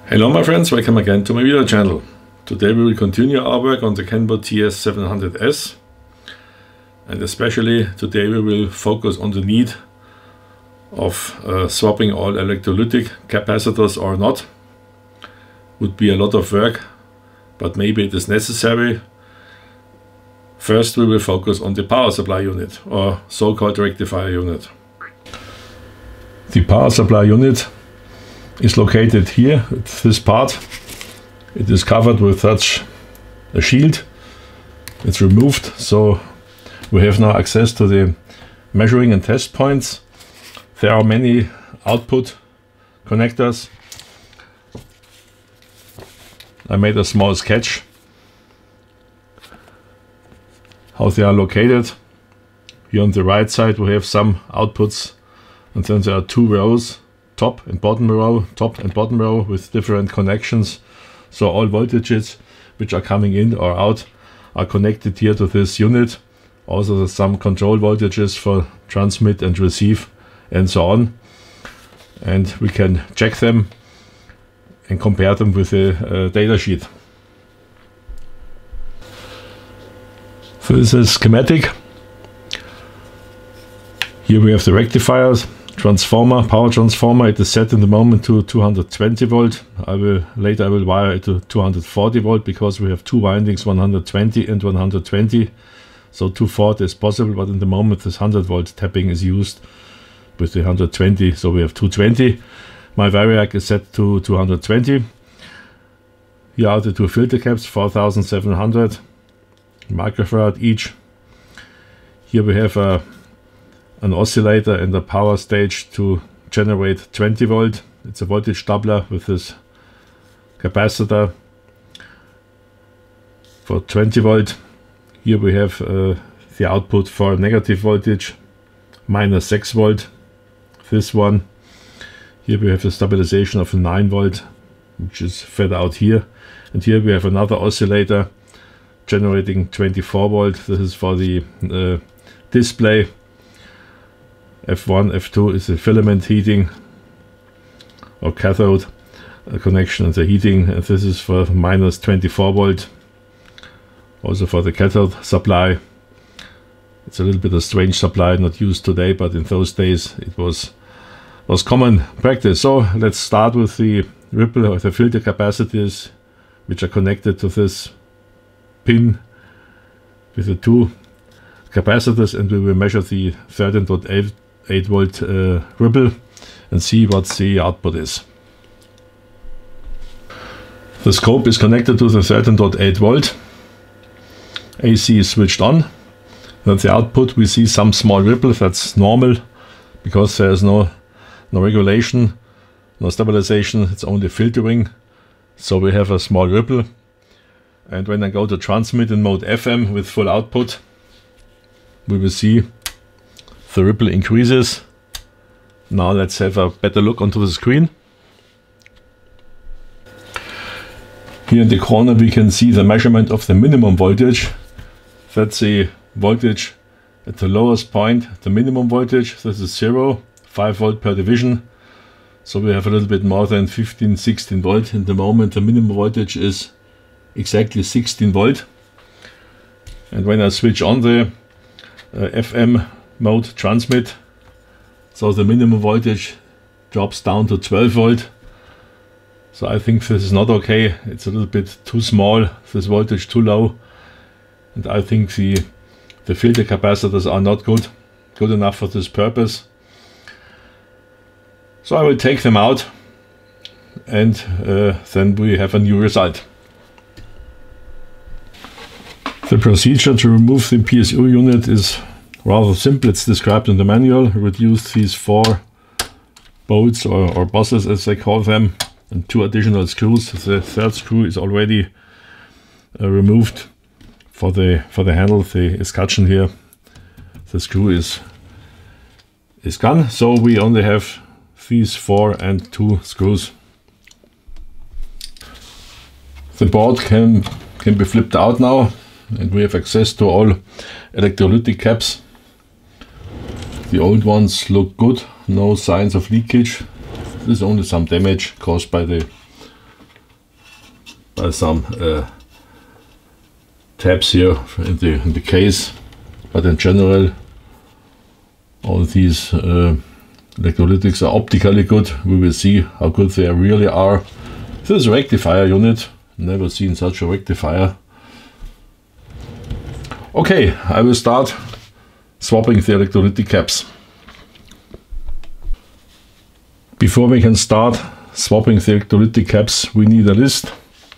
Hello my friends, welcome again to my video channel. Today we will continue our work on the Kenbo TS700S, and especially today we will focus on the need of swapping all electrolytic capacitors or not. Would be a lot of work, but maybe it is necessary. First we will focus on the power supply unit, or so-called rectifier unit. The power supply unit is located here at this part. It is covered with such a shield. It's removed, so we have now access to the measuring and test points. There are many output connectors. I made a small sketch how they are located. Here on the right side we have some outputs, and then there are two rows, top and bottom row with different connections. So all voltages which are coming in or out are connected here to this unit. Also there's some control voltages for transmit and receive and so on. And we can check them and compare them with the data sheet. So this is schematic. Here we have the rectifiers. Transformer, power transformer, it is set in the moment to 220 volt. Later I will wire it to 240 volt because we have two windings, 120 and 120. So 240 is possible, but in the moment this 100 volt tapping is used with the 120, so we have 220. My variac is set to 220. Here are the two filter caps, 4700 microfarad each. Here we have an oscillator and a power stage to generate 20 volt. It's a voltage doubler with this capacitor for 20 volt. Here we have the output for negative voltage, minus 6 volt. This one. Here we have the stabilization of 9 volt, which is fed out here. And here we have another oscillator generating 24 volt. This is for the display. F1, F2 is the filament heating or cathode connection and the heating, and this is for minus 24 volt, also for the cathode supply. It's a little bit of strange supply, not used today, but in those days it was common practice. So let's start with the ripple or the filter capacitors which are connected to this pin with the two capacitors, and we will measure the 13.8 volt ripple and see what the output is. The scope is connected to the 13.8 volt. AC is switched on. At the output we see some small ripple. That's normal because there is no regulation, no stabilization, it's only filtering. So we have a small ripple. And when I go to transmit in mode FM with full output, we will see the ripple increases. Now let's have a better look onto the screen. Here in the corner we can see the measurement of the minimum voltage. That's the voltage at the lowest point, the minimum voltage. This is 0, 5 volt per division. So we have a little bit more than 15, 16 volt. In the moment the minimum voltage is exactly 16 volt. And when I switch on the FM mode transmit, so the minimum voltage drops down to 12 volt. So I think this is not okay. It's a little bit too small, this voltage too low, and I think the filter capacitors are not good enough for this purpose. So I will take them out, and then we have a new result. The procedure to remove the PSU unit is rather simple. It's described in the manual. Reduce these 4 bolts or bosses as they call them, and 2 additional screws. The third screw is already removed for the handle, the escutcheon here. The screw is gone, so we only have these 4 and 2 screws. The board can be flipped out now, and we have access to all electrolytic caps. The old ones look good, no signs of leakage. There's only some damage caused by the by some tabs here in the case, but in general all these electrolytics are optically good. We will see how good they really are. This is a rectifier unit, never seen such a rectifier. Okay, I will start swapping the electrolytic caps. Before we can start swapping the electrolytic caps, we need a list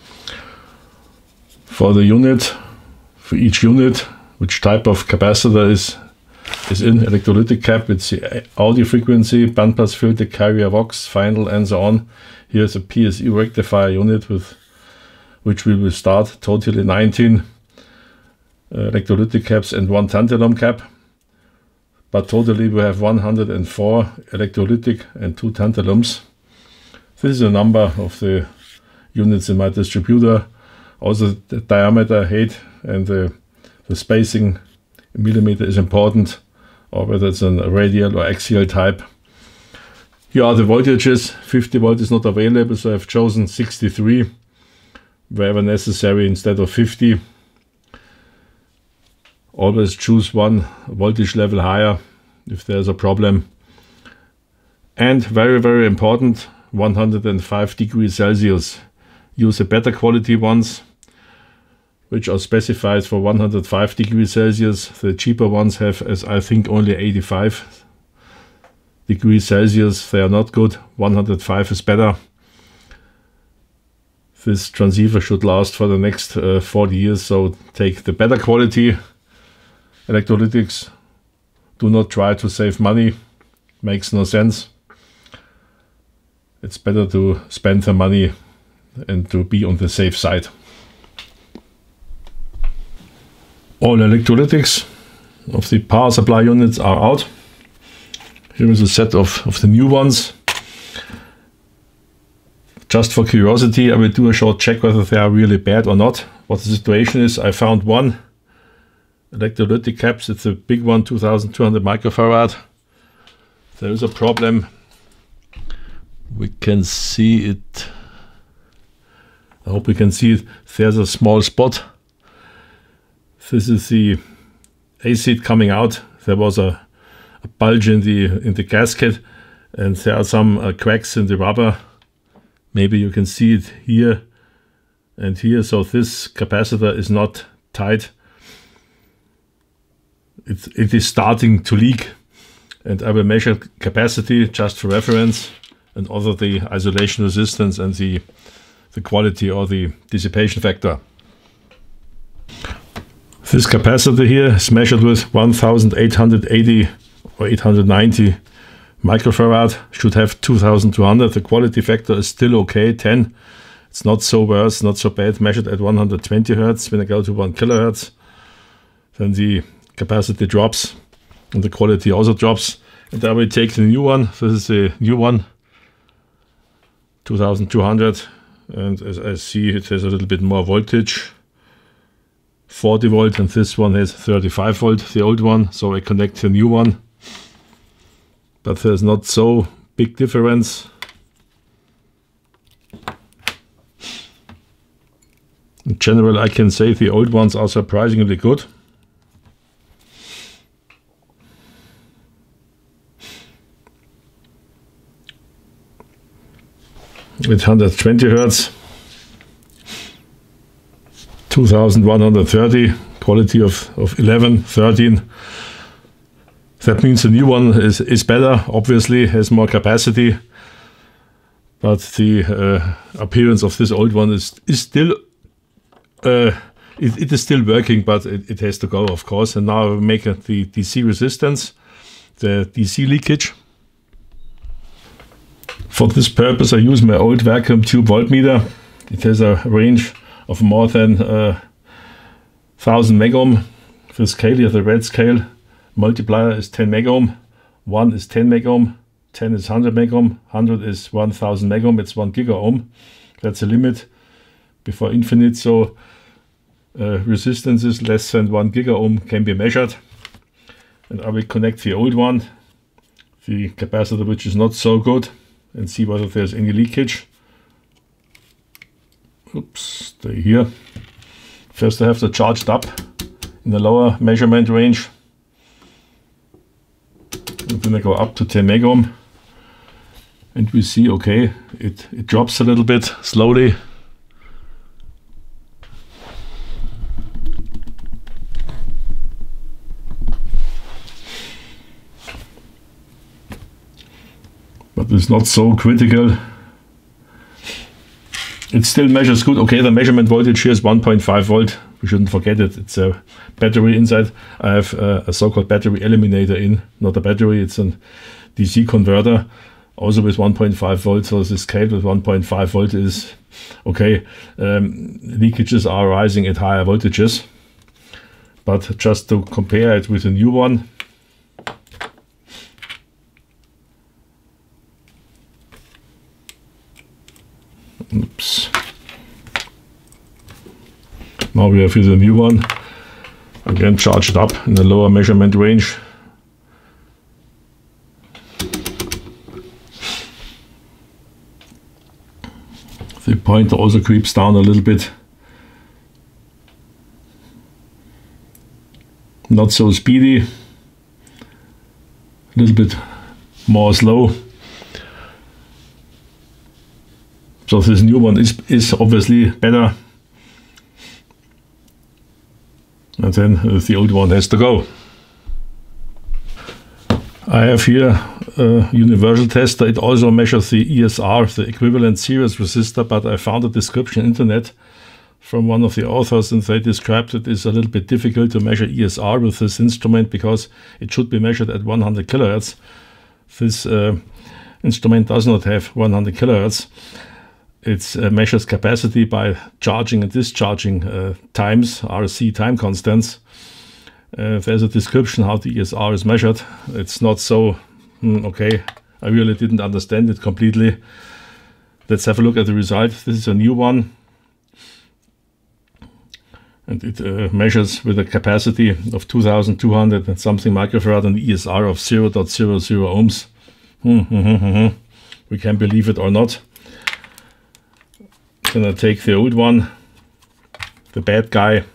for the unit, for each unit, which type of capacitor is in electrolytic cap. It's the audio frequency, bandpass filter, carrier, Vox, final, and so on. Here's a PSE rectifier unit with which we will start totally 19 electrolytic caps and 1 tantalum cap. But totally we have 104 electrolytic and 2 tantalums. This is the number of the units in my distributor. Also the diameter, height, and the spacing in millimeter is important, or whether it's a radial or axial type. Here are the voltages. 50 volt is not available, so I've chosen 63 wherever necessary instead of 50. Always choose one voltage level higher if there's a problem. And very, very important, 105 degrees Celsius. Use the better quality ones, which are specified for 105 degrees Celsius. The cheaper ones have, as I think, only 85 degrees Celsius. They are not good. 105 is better. This transceiver should last for the next 40 years, so take the better quality electrolytics. Do not try to save money. Makes no sense. It's better to spend the money and to be on the safe side. All electrolytics of the power supply units are out. Here is a set of the new ones. Just for curiosity, I will do a short check whether they are really bad or not. What the situation is, I found one electrolytic caps. It's a big one, 2200 microfarad. There is a problem. We can see it. I hope we can see it. There's a small spot. This is the acid coming out. There was a bulge in the gasket, and there are some cracks in the rubber. Maybe you can see it here and here. So this capacitor is not tight. It is starting to leak, and I will measure capacity just for reference, and also the isolation resistance and the quality or the dissipation factor. This capacitor here is measured with 1880 or 890 microfarad, should have 2200. The quality factor is still okay, 10. It's not so worse, not so bad. Measured at 120 Hertz. When I go to 1 kilohertz, then the capacity drops and the quality also drops. And I will take the new one. This is the new one, 2200. And as I see, it has a little bit more voltage, 40 volt, and this one has 35 volt, the old one. So I connect the new one. But there's not so big difference. In general, I can say the old ones are surprisingly good. With 120 Hertz, 2130, quality of 11, 13. That means the new one is better, obviously has more capacity, but the appearance of this old one is still it is still working, but it has to go, of course. And now I will make the DC resistance, the DC leakage. For this purpose I use my old vacuum tube voltmeter. It has a range of more than 1000 megohm. The scale here, the red scale, multiplier is 10 megohm, 1 is 10 megohm, 10 is 100 megohm, 100 is 1000 megohm, it's 1 gigaohm. That's a limit before infinite, so resistances less than 1 gigaohm can be measured. And I will connect the old one, the capacitor which is not so good, and see whether there's any leakage. Oops, here. First I have to charge it up in the lower measurement range. And then I go up to 10 megohm. And we see, okay, it drops a little bit slowly. But it's not so critical. It still measures good. Okay, the measurement voltage here is 1.5 volt. We shouldn't forget it. It's a battery inside. I have a so-called battery eliminator in. Not a battery, it's a DC converter. Also with 1.5 volts. So this cable with 1.5 volt is okay. Leakages are rising at higher voltages. But just to compare it with a new one. Oops. Now we have here the new one. Again, charge it up in the lower measurement range. The pointer also creeps down a little bit. Not so speedy. A little bit more slow. So this new one is obviously better. And then the old one has to go. I have here a universal tester. It also measures the ESR, the equivalent series resistor, but I found a description on the internet from one of the authors, and they described it is a little bit difficult to measure ESR with this instrument because it should be measured at 100 kilohertz. This instrument does not have 100 kilohertz. It measures capacity by charging and discharging times, RC time constants. There's a description how the ESR is measured. It's not so, okay, I really didn't understand it completely. Let's have a look at the result. This is a new one. And it measures with a capacity of 2200 and something microfarad and ESR of 0.00 ohms. We can believe it or not. Then I take the old one, the bad guy,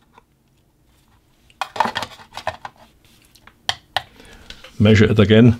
measure it again.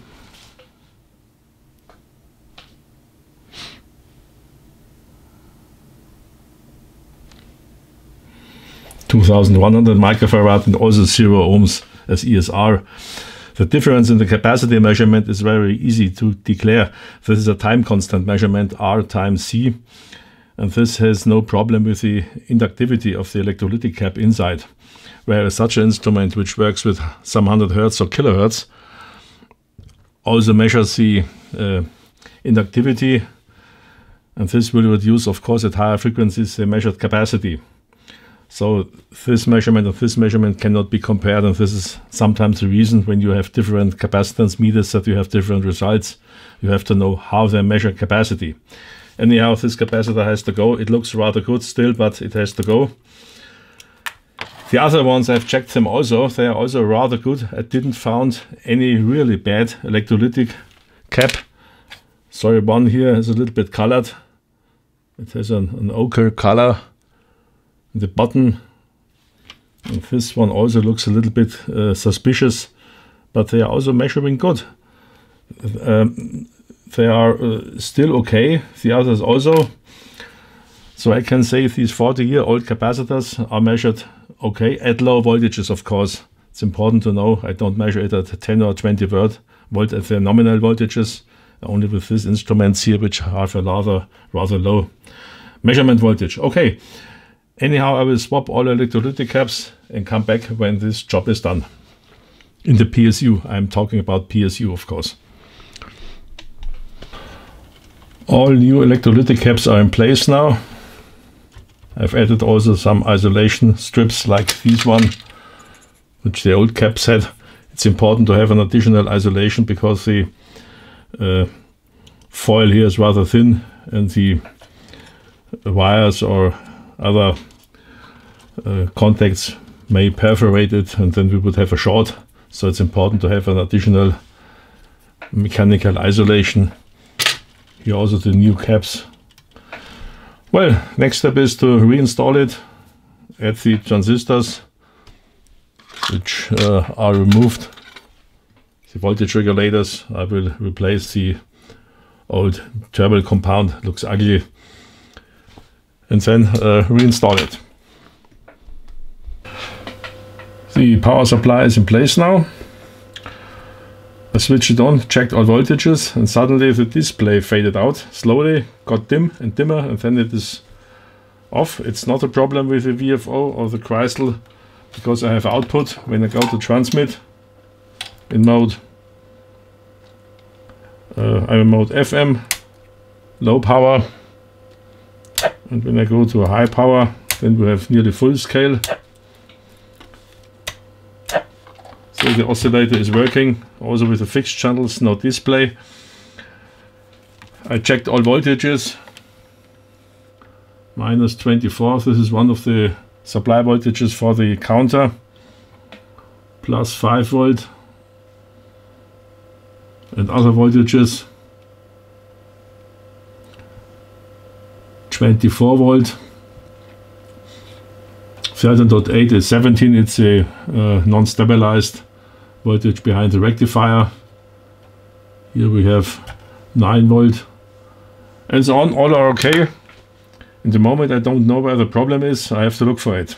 (2100 microfarad) and also 0 ohms as ESR. The difference in the capacity measurement is very easy to declare. This is a time constant measurement, R times C. And this has no problem with the inductivity of the electrolytic cap inside. Whereas such an instrument, which works with some 100 hertz or kilohertz, also measures the inductivity. And this will reduce, of course, at higher frequencies the measured capacity. So this measurement and this measurement cannot be compared, and this is sometimes the reason when you have different capacitance meters that you have different results. You have to know how they measure capacity. Anyhow, this capacitor has to go. It looks rather good still, but it has to go. The other ones, I've checked them also. They are also rather good. I didn't find any really bad electrolytic cap. Sorry, one here is a little bit colored. It has an ochre color. The button, and this one also looks a little bit suspicious, but they are also measuring good. They are still okay, the others also. So I can say these 40-year-old capacitors are measured okay at low voltages, of course. It's important to know I don't measure it at 10 or 20 volt at the nominal voltages, only with these instruments here, which have a rather low measurement voltage. Okay. Anyhow, I will swap all electrolytic caps and come back when this job is done. In the PSU, I'm talking about PSU, of course. All new electrolytic caps are in place now. I've added also some isolation strips like this one, which the old caps had. It's important to have an additional isolation because the foil here is rather thin and the wires or other contacts may perforate it, and then we would have a short. So it's important to have an additional mechanical isolation. Here also the new caps Well, next step is to reinstall it, add the transistors which are removed, the voltage regulators. I will replace the old turbo compound, looks ugly, and then reinstall it. The power supply is in place now. I switched it on, checked all voltages, and suddenly the display faded out slowly, got dim and dimmer, and then it is off. It's not a problem with the VFO or the Chrysler, because I have output when I go to transmit in mode I'm in mode FM, low power, and when I go to a high power, then we have nearly full scale. So the oscillator is working, also with the fixed channels, no display. I checked all voltages. Minus 24, this is one of the supply voltages for the counter. Plus 5 volt. And other voltages. 24 volt. 13.8 is 17, it's a non-stabilized voltage behind the rectifier. Here we have 9 volt and so on. All are okay. In the moment I don't know where the problem is, I have to look for it.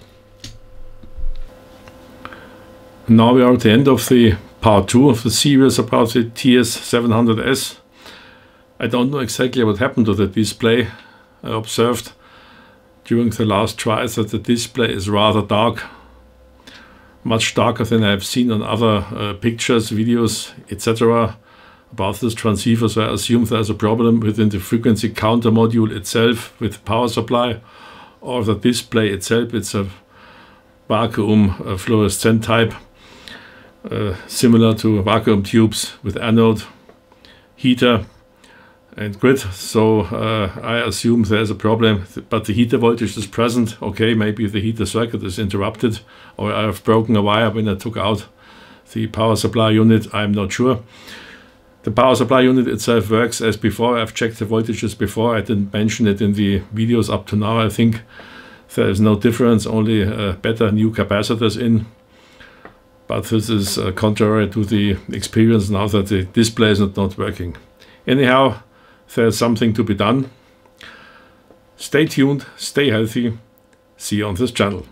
Now we are at the end of the part 2 of the series about the TS700S. I don't know exactly what happened to the display. I observed during the last tries that the display is rather dark. Much darker than I've seen on other pictures, videos, etc. about this transceiver, so I assume there's a problem within the frequency counter module itself with power supply, or the display itself. It's a vacuum fluorescent type, similar to vacuum tubes with anode, heater and grid. So I assume there's a problem, but the heater voltage is present. Okay, maybe the heater circuit is interrupted, or I have broken a wire when I took out the power supply unit. I'm not sure. The power supply unit itself works as before. I've checked the voltages before. I didn't mention it in the videos up to now. I think there is no difference, only better new capacitors in. But this is contrary to the experience now that the display is not working. Anyhow, there's something to be done. Stay tuned, stay healthy. See you on this channel.